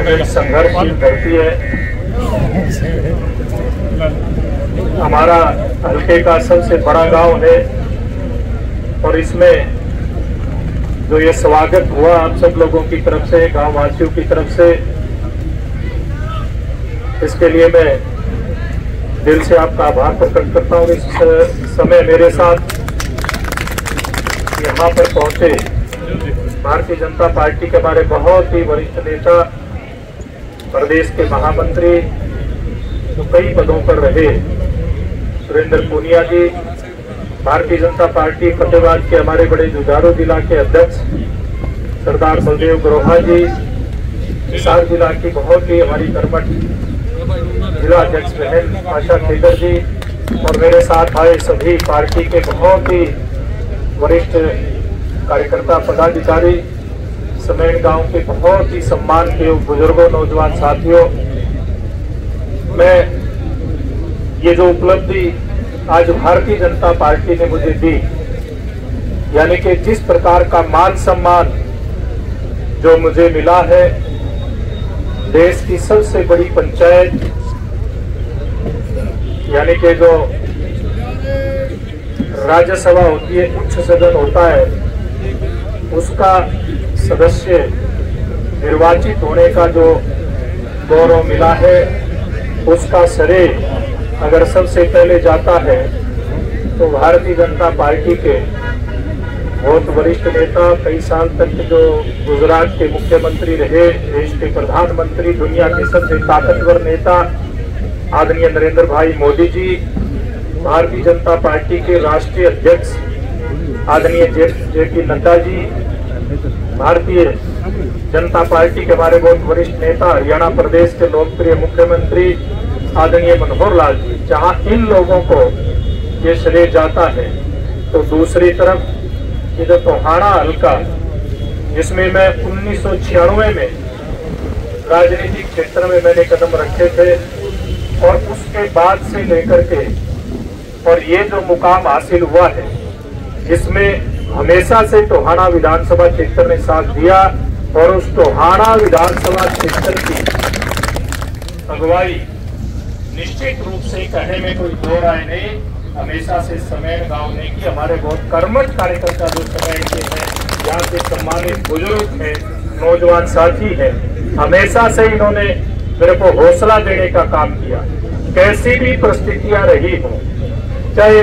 एक संघर्षशील धरती है। हमारा हल्के का सबसे बड़ा गांव है और इसमें जो ये स्वागत हुआ आप सब लोगों की तरफ से, गांव वासियों की तरफ से, इसके लिए मैं दिल से आपका आभार प्रकट करता हूँ। इस समय मेरे साथ यहाँ पर पहुंचे भारतीय जनता पार्टी के हमारे बहुत ही वरिष्ठ नेता, प्रदेश के महामंत्री, जो कई पदों पर रहे, सुरेंद्र पूनिया जी, भारतीय जनता पार्टी फतेहाबाद के हमारे बड़े जुझारू जिला के अध्यक्ष सरदार बलदेव ग्रोहा जी, हिसार जिला की बहुत ही हमारी कर्मठ जिला अध्यक्ष बहन आशा खेगर जी, और मेरे साथ आए सभी पार्टी के बहुत ही वरिष्ठ कार्यकर्ता पदाधिकारी, समेण गांव के बहुत ही सम्मान के बुजुर्गों, नौजवान साथियों, मैं ये जो उपलब्धि आज भारतीय जनता पार्टी ने मुझे दी, यानी कि जिस प्रकार का मान सम्मान जो मुझे मिला है, देश की सबसे बड़ी पंचायत यानी कि जो राज्यसभा होती है, उच्च सदन होता है, उसका सदस्य निर्वाचित होने का जो गौरव मिला है, उसका श्रेय अगर सबसे पहले जाता है तो भारतीय जनता पार्टी के बहुत वरिष्ठ नेता, कई साल तक जो गुजरात के मुख्यमंत्री रहे, देश के प्रधानमंत्री, दुनिया के सबसे ताकतवर नेता आदरणीय नरेंद्र भाई मोदी जी, भारतीय जनता पार्टी के राष्ट्रीय अध्यक्ष आदरणीय जेपी नड्डा जी, भारतीय जनता पार्टी के हमारे बहुत वरिष्ठ नेता, हरियाणा प्रदेश के लोकप्रिय मुख्यमंत्री आदरणीय मनोहर लाल जी, जहां इन लोगों को ये श्रेय जाता है, तो दूसरी तरफ ये जो टोहाना हल्का, जिसमें मैं 1996 में राजनीतिक क्षेत्र में मैंने कदम रखे थे, और उसके बाद से लेकर के और ये जो मुकाम हासिल हुआ है, जिसमें हमेशा से टोहाना विधानसभा क्षेत्र ने साथ दिया, और उस टोहाना विधानसभा क्षेत्र की अगुवाई निश्चित रूप से कहने में कोई दो राय नहीं, हमेशा से समेण गांव ने की। हमारे बहुत कर्मठ कार्यकर्ता जो समेण के हैं, यहाँ के सम्मानित बुजुर्ग हैं, नौजवान साथी हैं, हमेशा से इन्होंने मेरे को हौसला देने का काम किया। कैसी भी परिस्थितियां रही हो, चाहे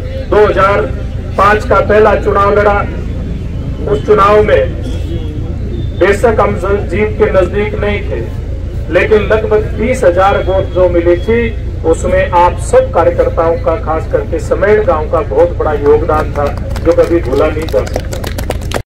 2005 का पहला चुनाव लड़ा, उस चुनाव में बेशक हम जीत के नजदीक नहीं थे, लेकिन लगभग 20,000 वोट जो मिली थी, उसमें आप सब कार्यकर्ताओं का, खास करके समेण गांव का बहुत बड़ा योगदान था, जो कभी भूला नहीं जा सकता।